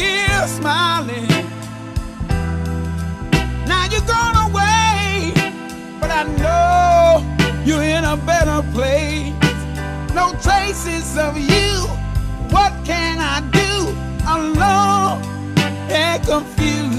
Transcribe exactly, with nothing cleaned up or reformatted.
here smiling. Now you're gone away, but I know you're in a better place. No traces of you. What can I do? Alone and confused.